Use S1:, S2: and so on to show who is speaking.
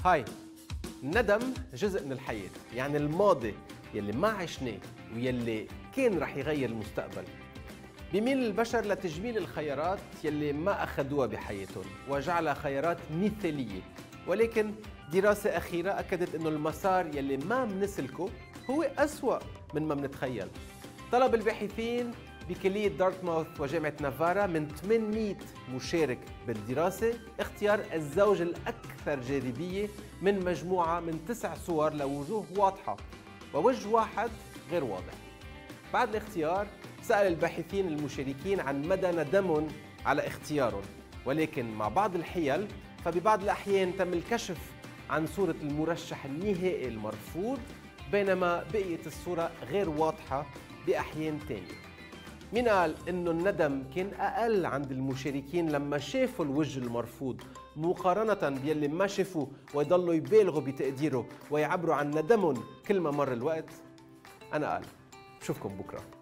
S1: هاي، الندم جزء من الحياة، يعني الماضي يلي ما عشناه ويلي كان رح يغير المستقبل. بيميل البشر لتجميل الخيارات يلي ما أخذوها بحياتهم وجعلها خيارات مثالية، ولكن دراسة أخيرة أكدت أنه المسار يلي ما منسلكه هو أسوأ من ما منتخيل. طلب الباحثين بكلية دارتماوث وجامعة نافارا من 800 مشارك بالدراسة اختيار الزوج الأكثر جاذبية من مجموعة من 9 صور لوجوه واضحة ووجه واحد غير واضح. بعد الاختيار سأل الباحثين المشاركين عن مدى ندمهم على اختيارهم، ولكن مع بعض الحيل فببعض الأحيان تم الكشف عن صورة المرشح النهائي المرفوض، بينما بقيت الصورة غير واضحة بأحيان تانية. مين قال إنه الندم كان أقل عند المشاركين لما شافوا الوجه المرفوض مقارنة باللي ما شافوه ويضلوا يبالغوا بتقديره ويعبروا عن ندمهم كل ما مر الوقت؟ أنا قال. بشوفكم بكرة.